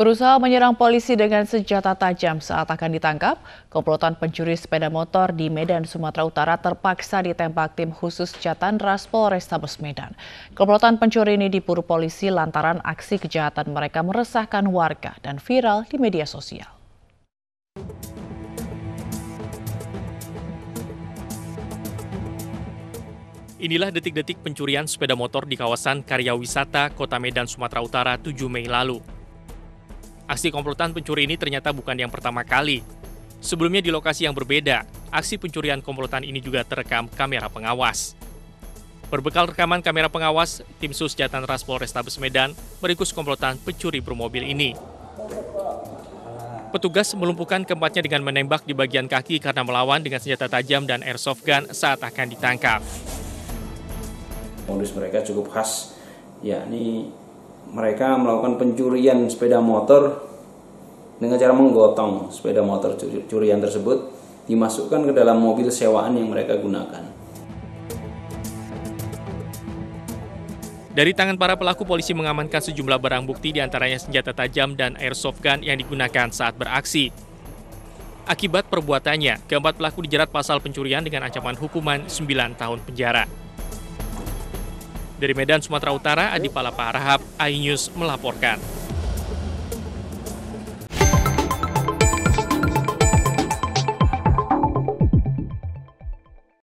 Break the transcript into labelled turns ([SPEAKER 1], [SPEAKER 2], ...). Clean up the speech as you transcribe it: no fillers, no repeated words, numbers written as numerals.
[SPEAKER 1] Berusaha menyerang polisi dengan senjata tajam saat akan ditangkap, komplotan pencuri sepeda motor di Medan, Sumatera Utara terpaksa ditembak tim khusus Jatandras Polrestabes Medan. Komplotan pencuri ini diburu polisi lantaran aksi kejahatan mereka meresahkan warga dan viral di media sosial.
[SPEAKER 2] Inilah detik-detik pencurian sepeda motor di kawasan Karya Wisata, Kota Medan, Sumatera Utara 7 Mei lalu. Aksi komplotan pencuri ini ternyata bukan yang pertama kali. Sebelumnya di lokasi yang berbeda, aksi pencurian komplotan ini juga terekam kamera pengawas. Berbekal rekaman kamera pengawas, tim sus Jatandras Polrestabes Medan meringkus komplotan pencuri bermobil ini. Petugas melumpuhkan keempatnya dengan menembak di bagian kaki karena melawan dengan senjata tajam dan airsoft gun saat akan ditangkap.
[SPEAKER 3] Modus mereka cukup khas, yakni mereka melakukan pencurian sepeda motor dengan cara menggotong sepeda motor curian tersebut dimasukkan ke dalam mobil sewaan yang mereka gunakan.
[SPEAKER 2] Dari tangan para pelaku, polisi mengamankan sejumlah barang bukti diantaranya senjata tajam dan airsoft gun yang digunakan saat beraksi. Akibat perbuatannya, keempat pelaku dijerat pasal pencurian dengan ancaman hukuman 9 tahun penjara. Dari Medan, Sumatera Utara, Adi Palapa Harahap, iNews melaporkan.